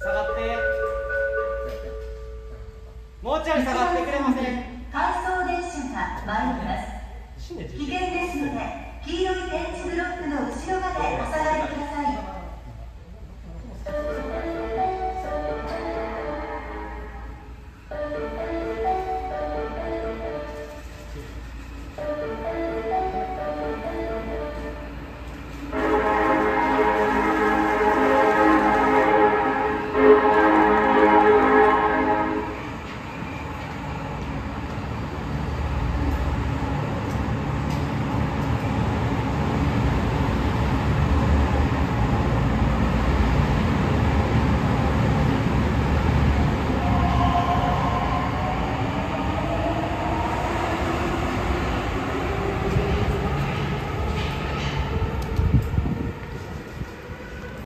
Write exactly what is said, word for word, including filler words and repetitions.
下がって。もうちょい下がってくれません。 回送電車が参ります。危険ですので黄色い点字ブロックの後ろまでお下がりください。